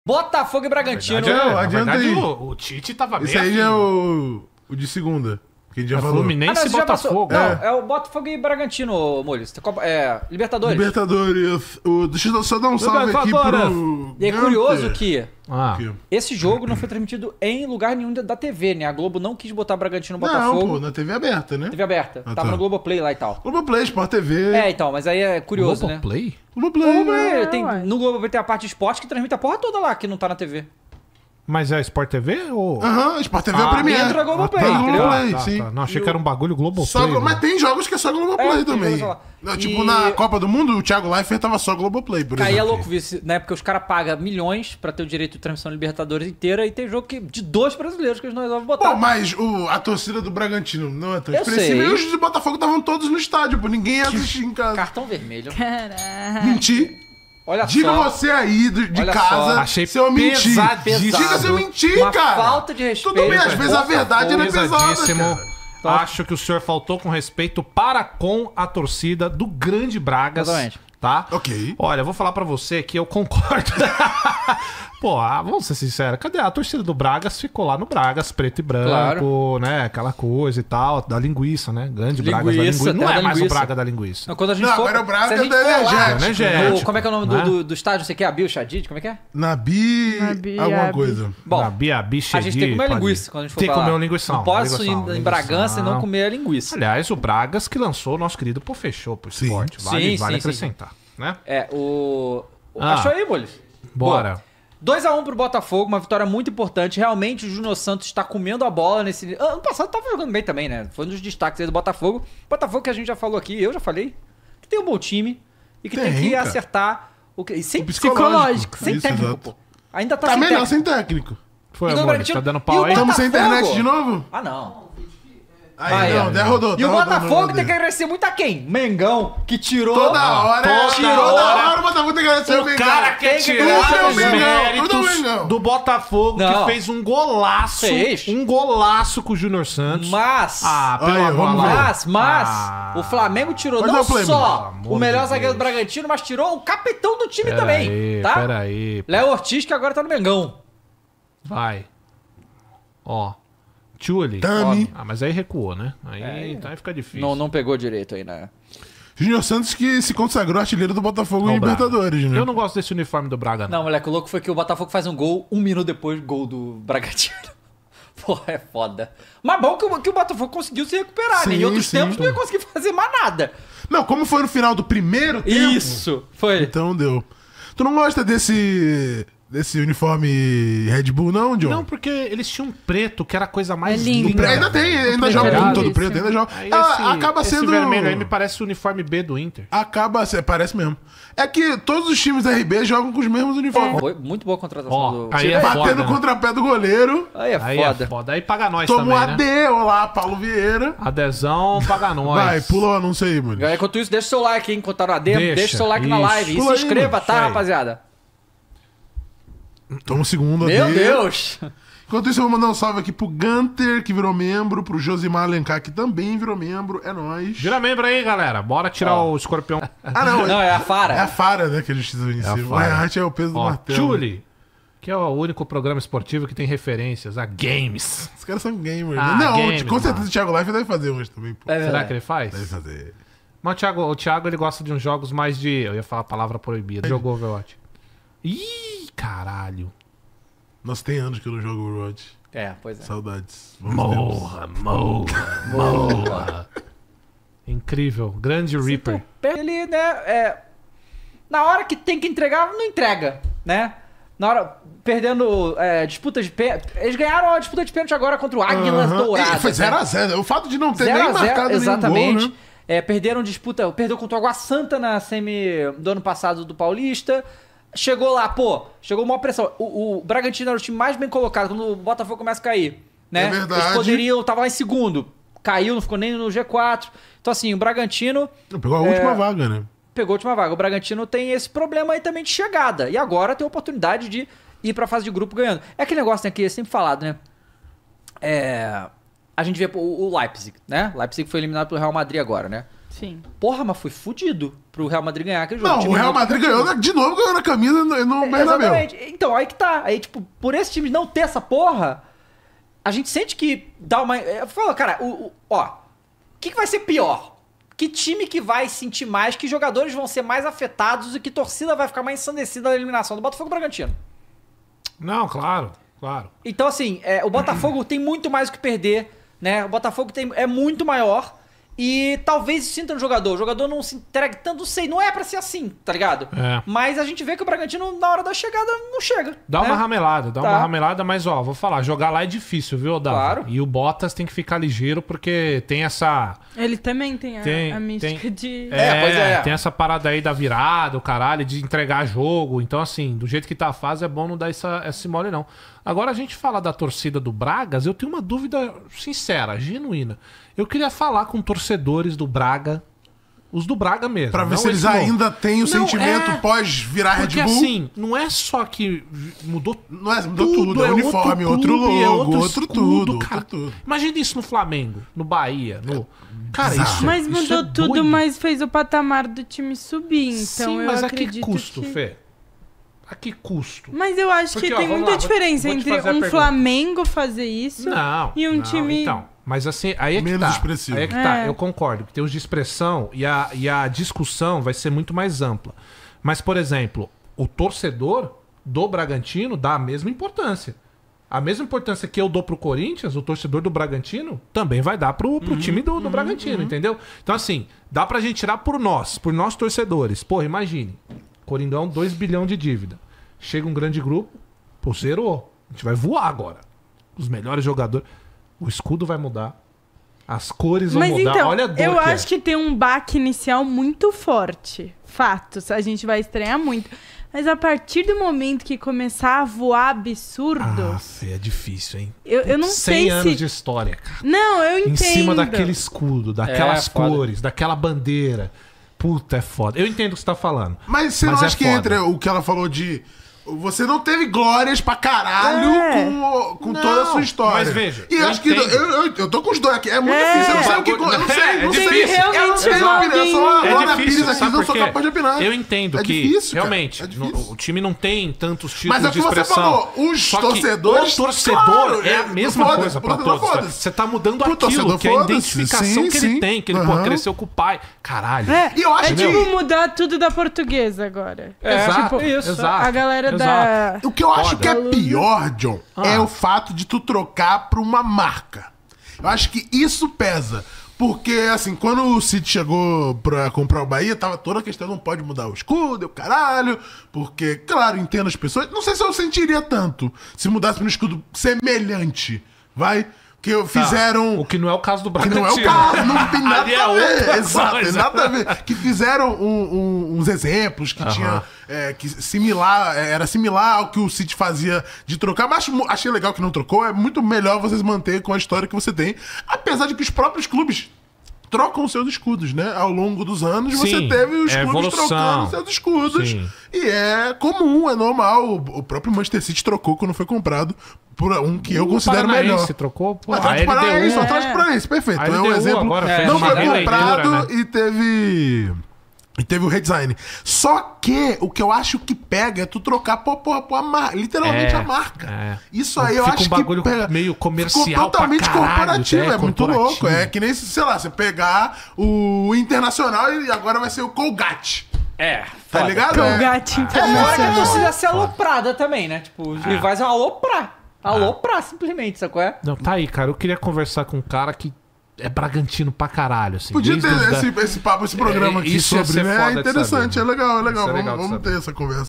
Botafogo e Bragantino. Não, adianta verdade, aí. o Tite tava bem. Esse aí já é o de segunda. Que a gente já falou. Fluminense e já passou. Botafogo. Não, é o Botafogo e Bragantino, Molhos. Libertadores. Libertadores. Deixa eu só dar um salve aqui pro... E é curioso que Ah, esse jogo não foi transmitido em lugar nenhum da TV, né? A Globo não quis botar Bragantino e Não, Botafogo. pô, na TV aberta, né? TV aberta. Ah, Tava tá. no Globoplay lá e tal. Globoplay, Sport TV. Então, mas aí é curioso, né? Globoplay? Globoplay. Globoplay, ué. no Globoplay tem a parte de esporte que transmite a porra toda lá, que não tá na TV. Mas é Sport TV ou... Aham, Sport TV é a Premier. entra Globoplay, Tá no entendeu? Globoplay, sim. Não, achei que era um bagulho Globoplay. Só, né? mas tem jogos que é só Globoplay tem também. jogos lá. Não, tipo, E- na Copa do Mundo, o Thiago Leifert tava só Globoplay, por Aí é exemplo. louco ver isso, né? Porque os caras pagam milhões pra ter o direito de transmissão da Libertadores inteira e tem jogo de 2 brasileiros que eles não resolvem botar. Pô, mas a torcida do Bragantino não é tão Eu expressiva. sei. E os de Botafogo estavam todos no estádio, pô. Ninguém ia assistir em casa. Cartão vermelho. Caraca. Mentir. Olha Diga só. você aí de Olha casa só. Achei se eu mentir. pesadíssimo. Diga se eu mentir, Uma cara. falta de respeito. Tudo bem, às vezes a verdade não é pesada, Pesadíssimo. cara. Acho que o senhor faltou com respeito para com a torcida do Grande Bragas. Exatamente. Tá? Ok. Olha, eu vou falar pra você que eu concordo. Pô, vamos ser sinceros. Cadê a torcida do Bragas? Ficou lá no Bragas, preto e branco, né? Aquela coisa e tal, da linguiça, né? Grande Bragas da Linguiça, linguiça. Não terra é da mais o linguiça. Braga da linguiça. Não, quando a gente Não, for, agora é o Braga se a gente da for lá, Energético. Energético, como é que é o nome né? do estádio? Você quer? Abil Shadid? Como é que é? Nabi, Nabi, alguma Abi. coisa. Bom, Na Bia, bicha a gente tem que comer linguiça quando a gente for Tem que pra lá. comer um linguição. Não posso linguição, ir em Bragança e não linguição. comer a linguiça. Aliás, o Bragas que lançou o nosso querido Pô Fechou pro Sim. esporte. Vale, Sim, vale sim, acrescentar, né? Achou aí, Bolis? Bora. 2x1 pro Botafogo, uma vitória muito importante. Realmente o Júnior Santos está comendo a bola nesse. Ano passado tava jogando bem também, né? Foi um dos destaques aí do Botafogo. Botafogo que a gente já falou aqui, eu já falei, que tem um bom time e que tem que cara. acertar o que. E sem, O psicológico. sem Isso, técnico, exato. pô. Ainda tá, Tá sem melhor técnico. sem técnico. Foi, E do amor, Bragantino- tá dando e pau o aí? Estamos sem Botafogo. internet de novo? Ah, não. Aí, não, derrodou. E o Botafogo tem que agradecer muito a quem? Mengão, que tirou. Toda hora, toda hora o Botafogo tem que agradecer o O Mengão. cara quer Tem que tirar ganhar os o Mengão, méritos tudo Mengão. do Botafogo, Não. que fez um golaço. Fez. Um golaço com o Júnior Santos. Mas. Pelo Olha, amor vamos de ver. Deus. O Flamengo tirou Pode não dar o play, só mano. o melhor Amor de zagueiro do Deus. Bragantino, mas tirou o capitão do time Pera também, aí, tá? pera aí. Léo Ortiz, que agora tá no Mengão. Vai. Ó. Tchuli. Tami. Mas aí recuou, né? Aí fica difícil. Não pegou direito aí, né? Júnior Santos que se consagrou artilheiro do Botafogo Ó, em o Braga. Libertadores, né? Eu não gosto desse uniforme do Braga, não. Não, moleque, o louco foi que o Botafogo faz um gol, 1 minuto depois, gol do Bragantino. Porra, é foda. Mas bom que o Botafogo conseguiu se recuperar, né? Em Sim, outros sim. tempos não ia conseguir fazer mais nada. Não, como foi no final do primeiro tempo... Isso, foi. Então deu. Tu não gosta desse uniforme Red Bull, não, John? Não, porque eles tinham um preto, que era a coisa mais É lindo. linda. Ainda tem, ainda preto joga é com todo lindíssimo. preto, ainda joga. Aí Acaba esse sendo... vermelho aí me parece o uniforme B do Inter. Parece mesmo. É que todos os times da RB jogam com os mesmos uniformes. Foi muito boa a contratação Ó, do... aí é Batendo foda, o né? contrapé do goleiro. Aí é Aí foda. é foda. Aí paga nós Toma um também, né? AD, olá, Paulo Vieira. Adesão, paga nós. Vai, pula o anúncio aí, mano. Galera, enquanto isso, deixa o seu like, hein? Enquanto tá na demo, Deixa, deixa o seu like na isso. live. E Pula se aí, inscreva, mano. tá, Isso aí. rapaziada? Toma um segundo AD. Meu Deus! Enquanto isso, eu vou mandar um salve aqui pro Gunter, que virou membro, pro Josimar Alencar, que também virou membro. É nóis. Vira membro aí, galera. Bora tirar o escorpião. Ah, não. Não, é a Fara. É a Fara, né, que a justiça venceu. O Fara. Reinhardt é o peso do Ó, martelo. Julie, que é o único programa esportivo que tem referências a games. Os caras são gamers. Ah, né? Não, games, com certeza mano. o Thiago Life deve fazer uns também, pô. É Será verdade. que ele faz? Deve fazer. Mas o Thiago, ele gosta de uns jogos mais de... Eu ia falar a palavra proibida. Jogou Overwatch. Ih, caralho. Nossa, tem anos que eu não jogo Overwatch. É, pois é. Saudades. Bons Morra. Incrível. Grande Reaper. Ele, né, na hora que tem que entregar, não entrega, né? Na hora, perdendo disputas de pênalti. Eles ganharam a disputa de pênalti agora contra o Águilas Aham. Douradas. E foi né? 0x0. O fato de não ter 0 nem a 0, marcado exatamente. nenhum gol, né? Perderam disputa, perdeu contra o Água Santa na semi do ano passado do Paulista. Chegou lá, chegou uma pressão. O Bragantino era o time mais bem colocado quando o Botafogo começa a cair, né? É verdade. Eles poderiam, tava lá em segundo. Caiu, não ficou nem no G4. Então assim, o Bragantino Pegou a última vaga, né? pegou a última vaga. O Bragantino tem esse problema aí também de chegada. E agora tem a oportunidade de ir pra fase de grupo ganhando. É aquele negócio, né, que é sempre falado, né? A gente vê o Leipzig, né? O Leipzig foi eliminado pelo Real Madrid agora, né? Sim. Porra, mas foi fudido pro Real Madrid ganhar aquele jogo. Não, o Real Madrid ganhou de novo, ganhou na camisa e no Bernabéu. Exatamente. Então, aí que tá. Aí, tipo, por esse time não ter essa porra, a gente sente que dá uma... Fala, cara, ó, o que vai ser pior? Que time que vai sentir mais, que jogadores vão ser mais afetados e que torcida vai ficar mais ensandecida na eliminação do Botafogo e Bragantino? Não, claro. Então, assim, o Botafogo tem muito mais o que perder, né? O Botafogo é muito maior e talvez sinta no jogador. O jogador não se entregue tanto, não sei, não é pra ser assim, tá ligado? É. Mas a gente vê que o Bragantino, na hora da chegada, não chega. Dá né? uma ramelada, mas ó, vou falar, jogar lá é difícil, viu, Odavo? Claro. E o Bottas tem que ficar ligeiro porque tem essa... Ele também tem a mística de... Pois é. Tem essa parada aí da virada, o caralho, de entregar jogo. Então, assim, do jeito que tá a fase, é bom não dar esse mole, não. Agora, a gente fala da torcida do Bragas, eu tenho uma dúvida sincera, genuína. Eu queria falar com torcedores do Braga, os do Braga mesmo. Pra ver não se eles esse novo. ainda têm o Não, sentimento pós virar Red Porque Bull. assim, não é só que mudou Mudou tudo, é uniforme, outro clube, logo, outro escudo, tudo, cara. outro tudo. Imagina isso no Flamengo, no Bahia, no... Cara, bizarro. isso Mas isso mudou é tudo, doido. mas fez o patamar do time subir. Então Sim, eu mas a acredito que custo, que... Fê? A que custo? Mas eu acho Porque, que ó, tem vamos muita lá, diferença vou te entre fazer a um pergunta. Flamengo fazer isso e um time... Então, mas assim, aí é que Menos tá. expressivo. Aí é que tá, É. eu concordo. Que tem os de expressão e a discussão vai ser muito mais ampla. Mas, por exemplo, o torcedor do Bragantino dá a mesma importância. A mesma importância que eu dou pro Corinthians, o torcedor do Bragantino também vai dar pro time do Bragantino, entendeu? Então, assim, dá pra gente tirar por nós torcedores. Porra, imagine. Coringão, 2 bilhões de dívida. Chega um grande grupo, pô, zerou. A gente vai voar agora. Os melhores jogadores. O escudo vai mudar. As cores vão Mas mudar. então, Olha a dor eu que acho que tem um baque inicial muito forte. Fatos, a gente vai estranhar muito. Mas a partir do momento que começar a voar absurdo, Ah, Fê, é difícil, hein? eu não 100 sei anos se... de história, cara. Não, eu entendo. Em cima daquele escudo, daquelas foda. cores, daquela bandeira. Puta, é foda. Eu entendo o que você tá falando. Mas você não Mas é acha que foda. entra o que ela falou de... Você não teve glórias pra caralho com Não, toda a sua história. mas veja, E eu acho que entendo. eu tô com os dois aqui. É muito É. difícil. Eu não sei o que... Eu não sei, É não sei. difícil. Eu não Realmente sei chegou opinar. Eu sou a É Glória difícil, Pires aqui, sabe não por sou quê? capaz de opinar. Eu entendo É que, difícil, cara. realmente, É difícil. o time não tem tantos títulos Mas é o de que você expressão. falou, os Só que torcedores, o torcedor claro, é a mesma foda-se, coisa pra pro torcedor, todos. foda-se. Você tá mudando Pro aquilo, torcedor, que é a foda-se. identificação Sim, que ele sim. tem, que ele Aham. cresceu com o pai. Caralho. E eu acho É que... tipo mudar tudo da portuguesa agora. Exato, Tipo, exato. a galera exato. da... O que eu acho Foda. que é pior, John, é o fato de tu trocar pra uma marca. Eu acho que isso pesa. Porque, assim, quando o City chegou pra comprar o Bahia, tava toda a questão, não pode mudar o escudo, o caralho. Porque, claro, entendo as pessoas. Não sei se eu sentiria tanto se mudasse pra um escudo semelhante, vai? Que fizeram... O que não é o caso do Que Bragantino. não é o caso, não tem nada Ali é a ver. outra Exato, tem coisa. nada a ver. Que fizeram uns exemplos que tinha. Que era similar ao que o City fazia de trocar, mas achei legal que não trocou. É muito melhor vocês manter com a história que você tem. Apesar de que os próprios clubes trocam seus escudos, né? Ao longo dos anos Sim, você teve os é clubes evolução. trocando seus escudos. Sim. E é comum, é normal. O próprio Manchester City trocou quando foi comprado por um que eu considero Paranaense melhor. trocou, pô, O Atlético a LDU, Paranaense, o Atlético Paranaense, perfeito. A É um LDU exemplo. agora fez Não uma foi releitura, comprado né? e teve o redesign. Só que o que eu acho que pega é tu trocar por a marca. Literalmente a marca. é. Isso aí eu Fica acho um bagulho que pega. meio comercial Ficou totalmente pra caralho, corporativo. é, É muito corporativo. louco. É que nem, sei lá, você pegar o Internacional e agora vai ser o Colgate. Tá ligado? Colgate Fora que a Internacional. torcida ser aloprada também, né? Tipo, os rivais vão aloprar. Aloprar, simplesmente, sabe qual é? Não, tá aí, cara. Eu queria conversar com um cara que é bragantino pra caralho, assim. Podia desde ter os da- esse papo, esse programa aqui isso ia sobre, ser né? foda É de interessante, saber, é legal, é legal. Isso é legal de Vamos saber. ter essa conversa.